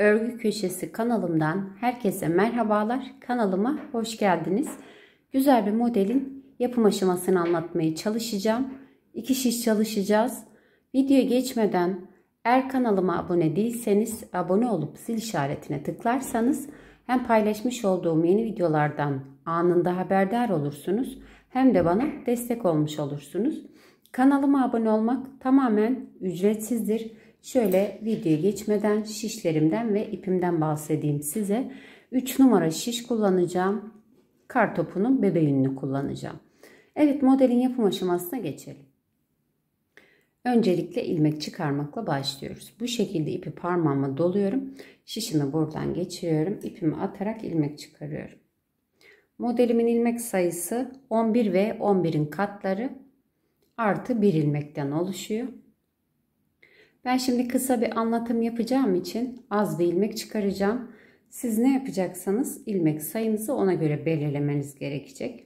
Örgü Köşesi kanalımdan herkese merhabalar. Kanalıma hoş geldiniz. Güzel bir modelin yapım aşamasını anlatmaya çalışacağım. 2 şiş çalışacağız. Videoya geçmeden eğer kanalıma abone değilseniz abone olup zil işaretine tıklarsanız hem paylaşmış olduğum yeni videolardan anında haberdar olursunuz hem de bana destek olmuş olursunuz. Kanalıma abone olmak tamamen ücretsizdir. Şöyle videoya geçmeden şişlerimden ve ipimden bahsedeyim size. 3 numara şiş kullanacağım. Kartopunun bebe yününü kullanacağım. Evet, modelin yapım aşamasına geçelim. Öncelikle ilmek çıkarmakla başlıyoruz. Bu şekilde ipi parmağıma doluyorum. Şişimi buradan geçiriyorum. İpimi atarak ilmek çıkarıyorum. Modelimin ilmek sayısı 11 ve 11'in katları artı 1 ilmekten oluşuyor. Ben şimdi kısa bir anlatım yapacağım için az bir ilmek çıkaracağım. Siz ne yapacaksanız ilmek sayınızı ona göre belirlemeniz gerekecek.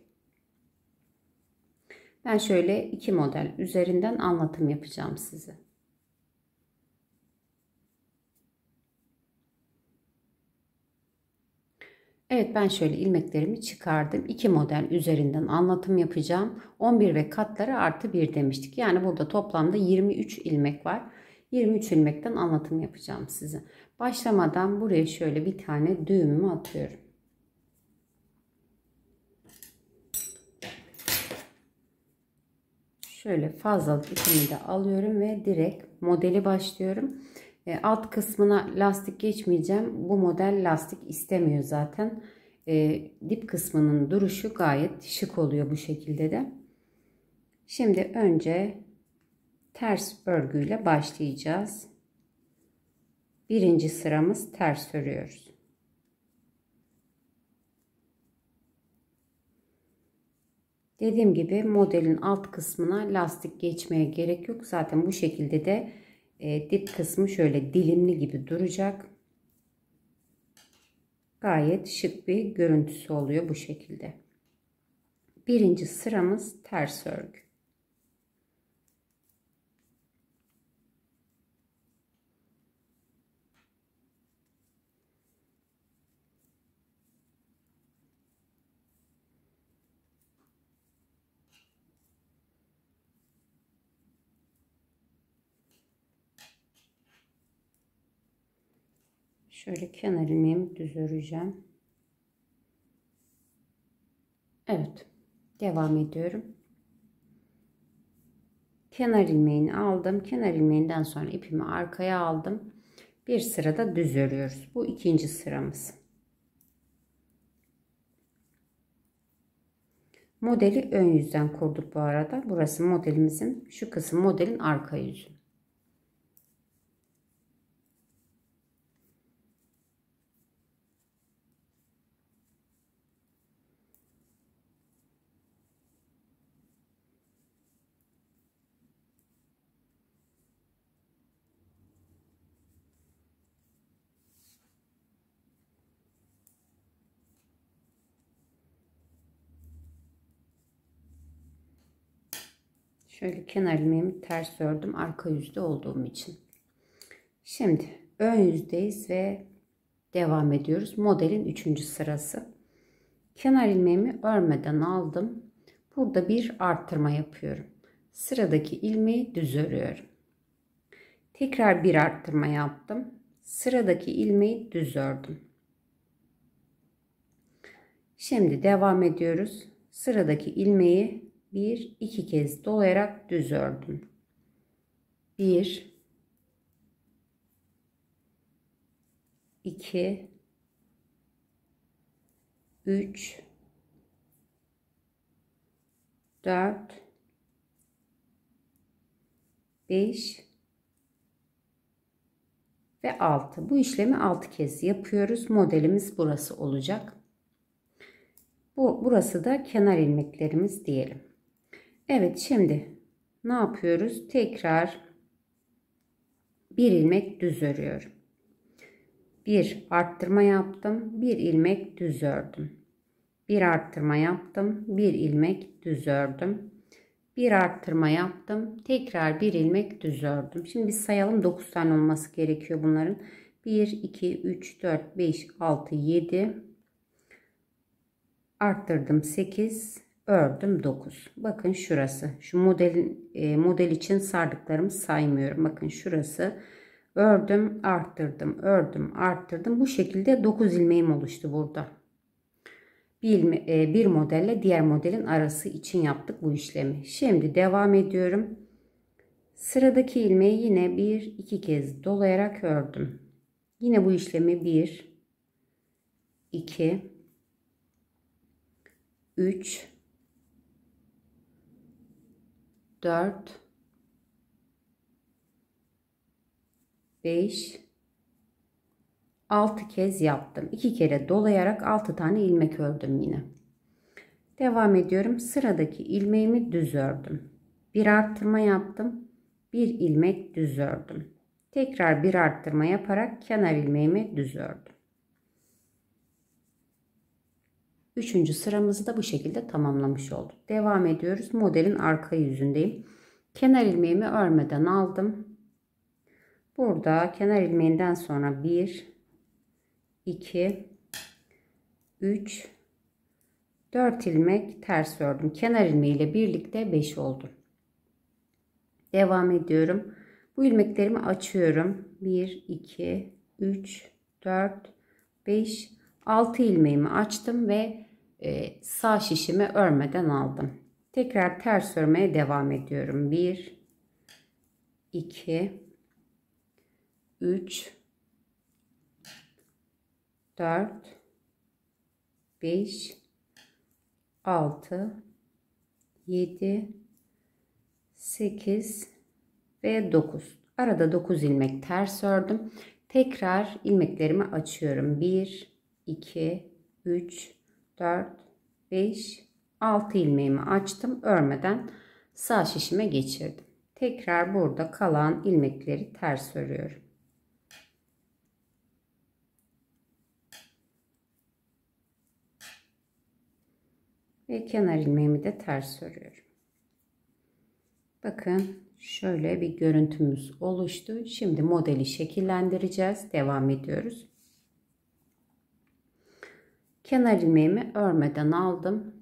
Ben şöyle 2 model üzerinden anlatım yapacağım size. Evet, ben şöyle ilmeklerimi çıkardım. 2 model üzerinden anlatım yapacağım. 11 ve katları artı 1 demiştik. Yani burada toplamda 23 ilmek var. 23 ilmekten anlatım yapacağım size. Başlamadan buraya şöyle bir tane düğümümü atıyorum. Şöyle fazlalık ipimi de alıyorum ve direkt modeli başlıyorum. Alt kısmına lastik geçmeyeceğim. Bu model lastik istemiyor zaten. Dip kısmının duruşu gayet şık oluyor bu şekilde de. Şimdi önce ters örgüyle başlayacağız. Birinci sıramız ters örüyoruz. Dediğim gibi modelin alt kısmına lastik geçmeye gerek yok. Zaten bu şekilde de dip kısmı şöyle dilimli gibi duracak. Gayet şık bir görüntüsü oluyor bu şekilde. Birinci sıramız ters örgü. Şöyle kenar ilmeğimi düz öreceğim. Evet, devam ediyorum. Kenar ilmeğini aldım. Kenar ilmeğinden sonra ipimi arkaya aldım. Bir sırada düz örüyoruz. Bu ikinci sıramız. Modeli ön yüzden kurduk bu arada. Burası modelimizin, şu kısım modelin arka yüzü. Şöyle kenar ilmeğimi ters ördüm arka yüzde olduğum için. Şimdi ön yüzdeyiz ve devam ediyoruz. Modelin 3. sırası. Kenar ilmeğimi örmeden aldım. Burada bir arttırma yapıyorum. Sıradaki ilmeği düz örüyorum. Tekrar bir arttırma yaptım. Sıradaki ilmeği düz ördüm. Şimdi devam ediyoruz. Sıradaki ilmeği 1-2 kez dolayarak düz ördüm. 1 2 3 4 5 ve 6. Bu işlemi 6 kez yapıyoruz. Modelimiz burası olacak. Burası da kenar ilmeklerimiz diyelim. Evet, şimdi ne yapıyoruz? Tekrar bir ilmek düz örüyorum. Bir arttırma yaptım. Bir ilmek düz ördüm. Bir arttırma yaptım. Bir ilmek düz ördüm. Bir arttırma yaptım. Tekrar bir ilmek düz ördüm. Şimdi biz sayalım, 9 tane olması gerekiyor bunların. 1, 2, 3, 4, 5, 6, 7. Arttırdım 8. Ördüm 9. Bakın şurası. Şu model için sardıklarımı saymıyorum. Bakın şurası. Ördüm, arttırdım, ördüm, arttırdım. Bu şekilde 9 ilmeğim oluştu burada. Bir modelle diğer modelin arası için yaptık bu işlemi. Şimdi devam ediyorum. Sıradaki ilmeği yine 1-2 kez dolayarak ördüm. Yine bu işlemi 1, 2, 3, 4, 5, 6 kez yaptım. 2 kere dolayarak 6 tane ilmek ördüm yine. Devam ediyorum. Sıradaki ilmeğimi düz ördüm. Bir arttırma yaptım. Bir ilmek düz ördüm. Tekrar bir arttırma yaparak kenar ilmeğimi düz ördüm. Üçüncü sıramızı da bu şekilde tamamlamış olduk. Devam ediyoruz. Modelin arka yüzündeyim. Kenar ilmeğimi örmeden aldım. Burada kenar ilmeğinden sonra 1, 2, 3, 4 ilmek ters ördüm. Kenar ilmeği ile birlikte 5 oldu. Devam ediyorum. Bu ilmeklerimi açıyorum. 1, 2, 3, 4, 5, 6 ilmeğimi açtım ve sağ şişimi örmeden aldım. Tekrar ters örmeye devam ediyorum. 1, 2, 3, 4, 5, 6, 7, 8 ve 9. Arada 9 ilmek ters ördüm. Tekrar ilmeklerimi açıyorum. 1, 2, 3, 4, 5, 6 ilmeğimi açtım. Örmeden sağ şişime geçirdim. Tekrar burada kalan ilmekleri ters örüyorum. Ve kenar ilmeğimi de ters örüyorum. Bakın şöyle bir görüntümüz oluştu. Şimdi modeli şekillendireceğiz. Devam ediyoruz. Kenar ilmeğimi örmeden aldım.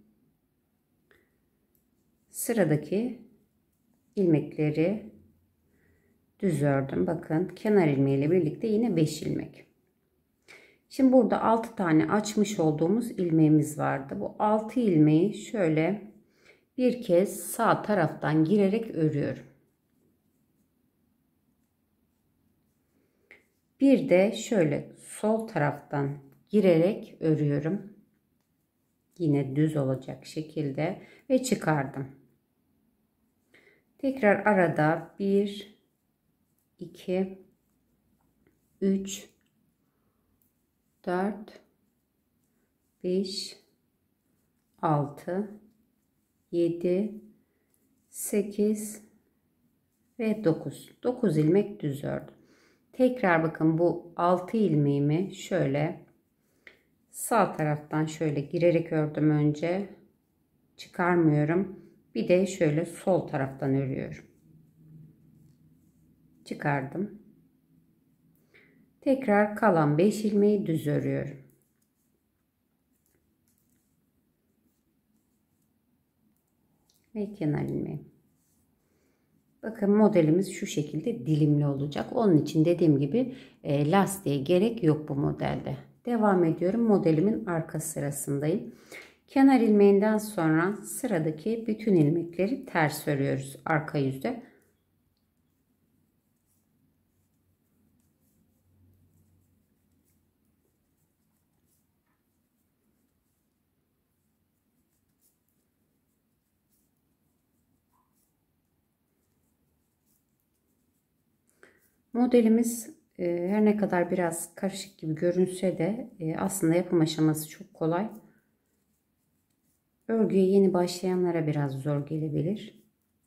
Sıradaki ilmekleri düz ördüm. Bakın kenar ilmeği ile birlikte yine 5 ilmek. Şimdi burada 6 tane açmış olduğumuz ilmeğimiz vardı. Bu 6 ilmeği şöyle bir kez sağ taraftan girerek örüyorum. Bir de şöyle sol taraftan girerek örüyorum. Yine düz olacak şekilde ve çıkardım. Tekrar arada 1, 2, 3, 4, 5, 6, 7, 8 ve 9. 9 ilmek düz ördüm. Tekrar bakın bu 6 ilmeğimi şöyle sağ taraftan şöyle girerek ördüm önce. Çıkarmıyorum. Bir de şöyle sol taraftan örüyorum. Çıkardım. Tekrar kalan 5 ilmeği düz örüyorum. Ve kenar ilmeği. Bakın modelimiz şu şekilde dilimli olacak. Onun için dediğim gibi lastiğe gerek yok bu modelde. Devam ediyorum. Modelimin arka sırasındayım. Kenar ilmeğinden sonra sıradaki bütün ilmekleri ters örüyoruz arka yüzde. Modelimiz her ne kadar biraz karışık gibi görünse de aslında yapım aşaması çok kolay. Örgüye yeni başlayanlara biraz zor gelebilir.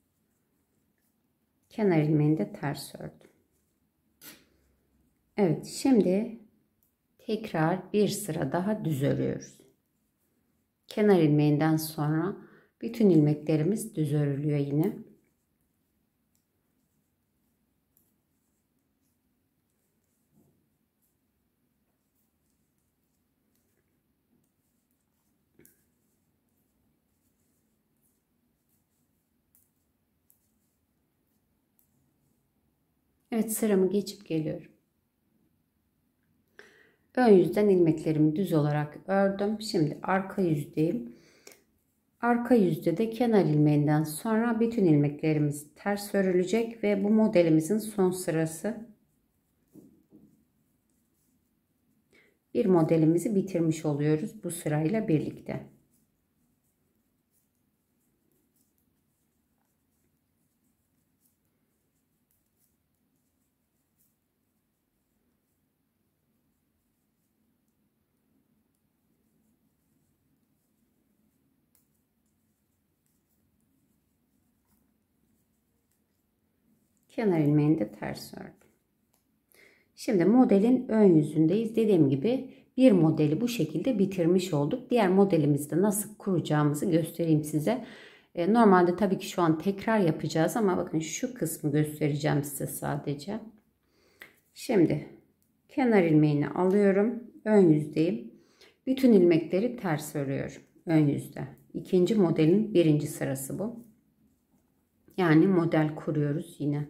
Kenar ilmeğini de ters ördüm. Evet, şimdi tekrar bir sıra daha düz örüyoruz. Kenar ilmeğinden sonra bütün ilmeklerimiz düz örülüyor yine. Evet, sıramı geçip geliyorum. Ön yüzden ilmeklerimi düz olarak ördüm. Şimdi arka yüzdeyim. Arka yüzde de kenar ilmeğinden sonra bütün ilmeklerimiz ters örülecek ve bu modelimizin son sırası. Bir modelimizi bitirmiş oluyoruz bu sırayla birlikte. Kenar ilmeğini de ters ördüm. Şimdi modelin ön yüzündeyiz. Dediğim gibi bir modeli bu şekilde bitirmiş olduk. Diğer modelimizde nasıl kuracağımızı göstereyim size. Normalde tabii ki şu an tekrar yapacağız ama bakın şu kısmı göstereceğim size sadece. Şimdi kenar ilmeğini alıyorum. Ön yüzdeyim. Bütün ilmekleri ters örüyorum. Ön yüzde. İkinci modelin birinci sırası bu. Yani model kuruyoruz yine.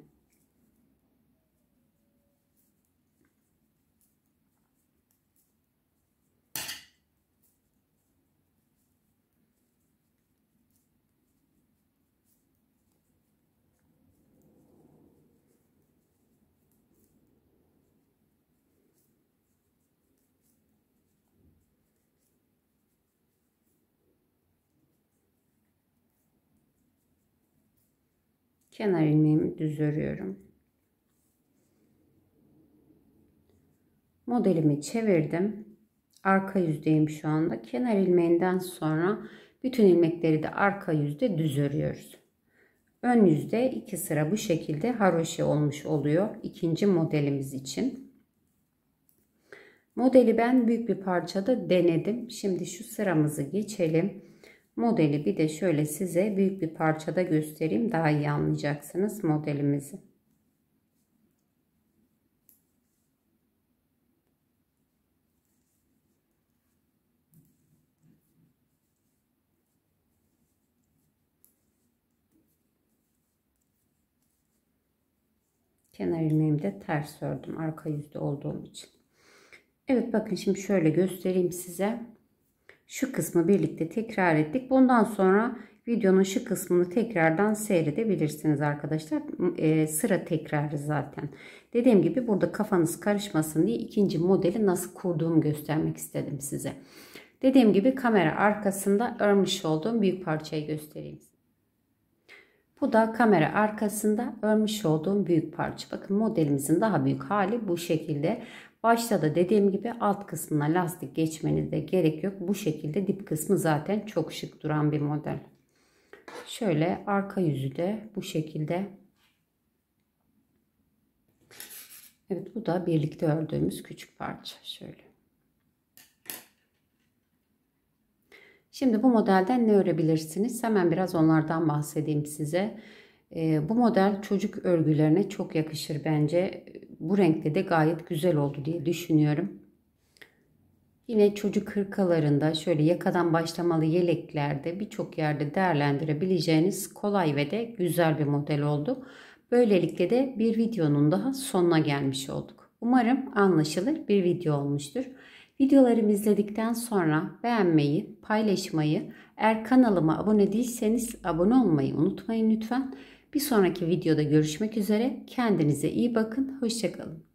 Kenar ilmeğimi düz örüyorum. Modelimi çevirdim. Arka yüzdeyim şu anda. Kenar ilmeğinden sonra bütün ilmekleri de arka yüzde düz örüyoruz. Ön yüzde 2 sıra bu şekilde haroşa olmuş oluyor ikinci modelimiz için. Modeli ben büyük bir parçada denedim. Şimdi şu sıramızı geçelim. Modeli bir de şöyle size büyük bir parçada göstereyim. Daha iyi anlayacaksınız modelimizi. Kenar ilmeğimi de ters ördüm arka yüzde olduğum için. Evet, bakın şimdi şöyle göstereyim size. Şu kısmı birlikte tekrar ettik. Bundan sonra videonun şu kısmını tekrardan seyredebilirsiniz arkadaşlar. Sıra tekrarı zaten. Dediğim gibi burada kafanız karışmasın diye ikinci modeli nasıl kurduğumu göstermek istedim size. Dediğim gibi kamera arkasında örmüş olduğum büyük parçayı göstereyim. Bu da kamera arkasında örmüş olduğum büyük parça. Bakın modelimizin daha büyük hali bu şekilde. Başta da dediğim gibi alt kısmına lastik geçmenize gerek yok. Bu şekilde dip kısmı zaten çok şık duran bir model. Şöyle arka yüzü de bu şekilde. Evet, bu da birlikte ördüğümüz küçük parça. Şöyle. Şimdi bu modelden ne örebilirsiniz? Hemen biraz onlardan bahsedeyim size. Bu model çocuk örgülerine çok yakışır bence. Bu renkte de gayet güzel oldu diye düşünüyorum. Yine çocuk hırkalarında, şöyle yakadan başlamalı yeleklerde birçok yerde değerlendirebileceğiniz kolay ve de güzel bir model oldu. Böylelikle de bir videonun daha sonuna gelmiş olduk. Umarım anlaşılır bir video olmuştur. Videolarımı izledikten sonra beğenmeyi, paylaşmayı, eğer kanalıma abone değilseniz abone olmayı unutmayın lütfen. Bir sonraki videoda görüşmek üzere. Kendinize iyi bakın. Hoşça kalın.